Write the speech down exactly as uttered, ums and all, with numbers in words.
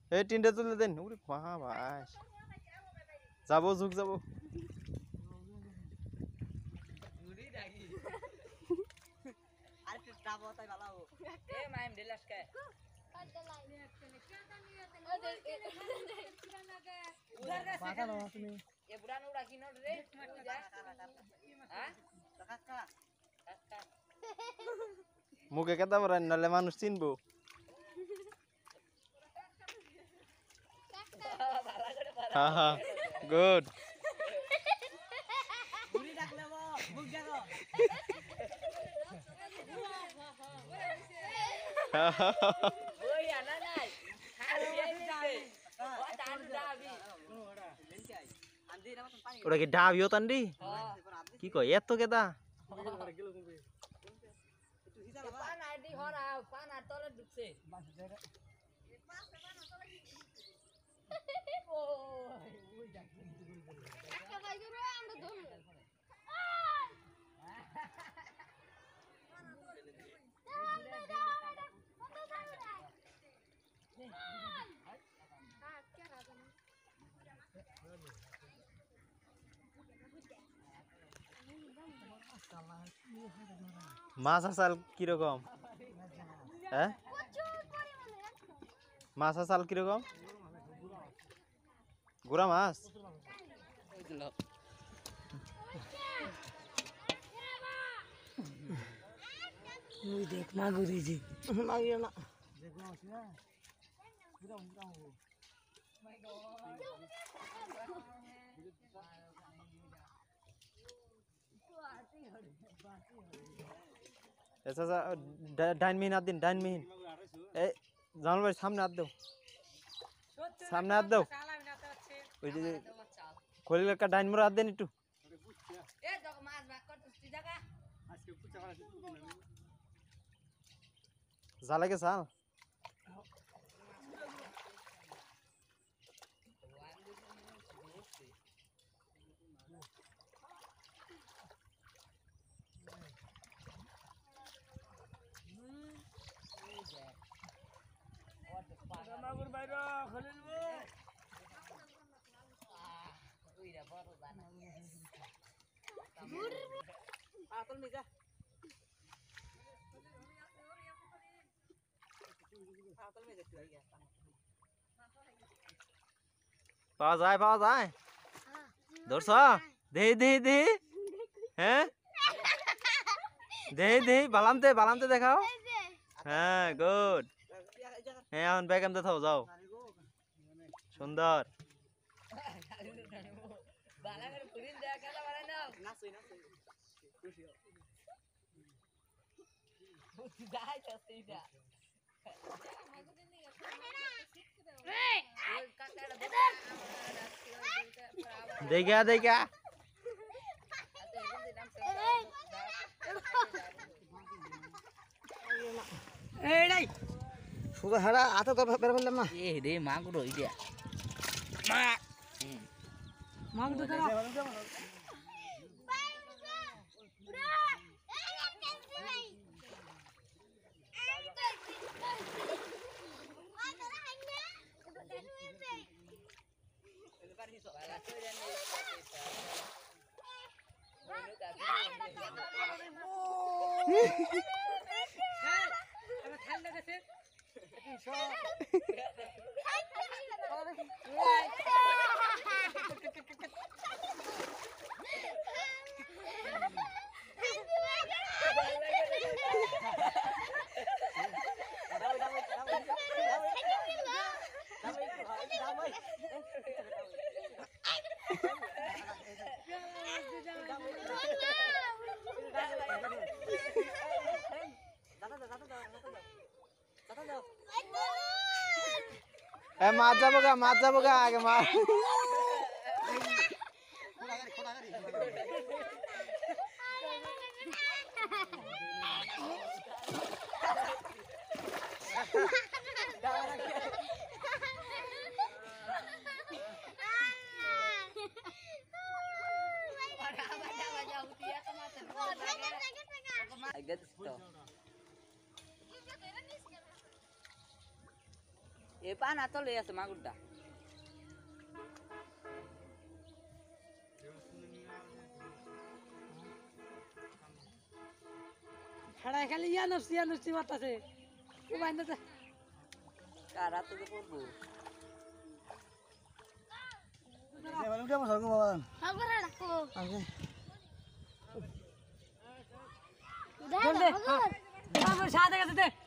এই টিনটা তুলে দেন। ওরে বাবা ভাই, যাবো ঝুঁক যাবো। মুখে কেতা পড়েন নাহলে মানুষ চিনবো। গুড। ওটা কি ডাবিও তান্ডি কি কয় এত কেদা মাছ আসাল কিরকম? হ্যাঁ মাছ আসাল কিরকম? গোড়া মাছ দেখ মাগুরি জি মাগুরি না ডাইন মিহিন হাত দিন ডাইন মিহিন এই জামাল ভাই সামনে হাত দাও সামনে হাত দাও ওই যে খলিল একটা ডাইন মোড় হাত দেন একটু জালে গে চাল মাগুর বাইরা খলিল ভাই ওইরা বড় বানা আতল মিজা আতল মিজা তুই আইয়া পাওয়া যায় পাওয়া যায় ধরছ দে দে দে হ্যাঁ দে দে বালামতে বালামতে দেখাও হ্যাঁ গুড হ্যাঁ এখন ব্যাগ আনতে থাও যাও সুন্দর দেখা দেখা এই সুদা হাড়া আতা তো বের করলাম না এ রে মাগুর ইডিয়া মাগুর তো খারাপ এ মাছ যাবো গা মাছ যাবো গা আগে মাছ এ পানা তলে আছে মাগুরটা হেড়া খালি ইয়া নসি ইয়া নসি মারতাছে ও বাইন্দা দে কার হাতে তো পড়বো এবার উঠে বসো গো বাবা সাগর রাখো আগে দে চল দে সাগর বাবা সাথে গেছে দে